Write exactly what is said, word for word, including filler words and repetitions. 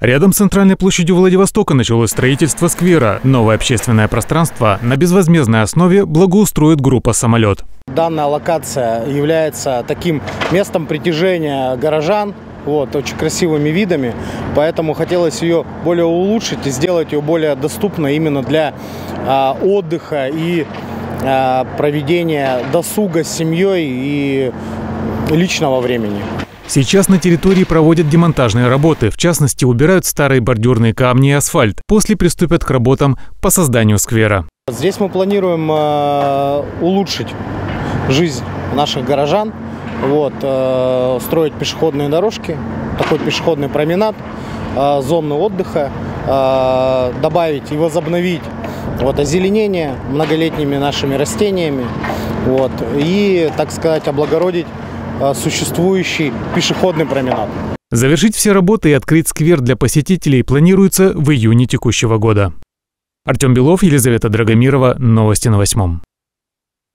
Рядом с центральной площадью Владивостока началось строительство сквера. Новое общественное пространство на безвозмездной основе благоустроит группа «Самолет». Данная локация является таким местом притяжения горожан, вот, очень красивыми видами, поэтому хотелось ее более улучшить и сделать ее более доступной именно для а, отдыха и а, проведения досуга с семьей и личного времени. Сейчас на территории проводят демонтажные работы, в частности, убирают старые бордюрные камни и асфальт. После приступят к работам по созданию сквера. Здесь мы планируем э, улучшить жизнь наших горожан, вот, э, строить пешеходные дорожки, такой пешеходный променад, э, зоны отдыха, э, добавить и возобновить вот, озеленение многолетними нашими растениями, вот, и, так сказать, облагородить существующий пешеходный променад. Завершить все работы и открыть сквер для посетителей планируется в июне текущего года. Артем Белов, Елизавета Драгомирова. Новости на восьмом.